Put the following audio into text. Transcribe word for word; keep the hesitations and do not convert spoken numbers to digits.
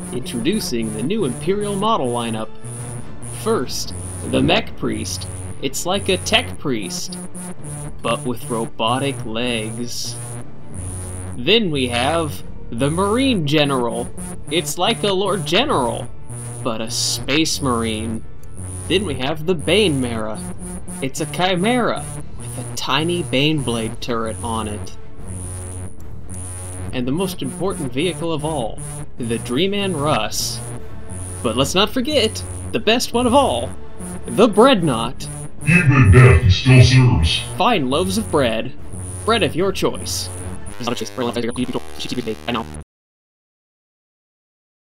Introducing the new Imperial model lineup. First, the Mech Priest. It's like a tech priest, but with robotic legs. Then we have the Marine General. It's like a Lord General, but a Space Marine. Then we have the Bane Mara. It's a Chimera with a tiny Baneblade turret on it. And the most important vehicle of all, the Dreamman Russ. But let's not forget, the best one of all, the Breadnought. Even death he still serves. Fine loaves of bread. Bread of your choice. I know.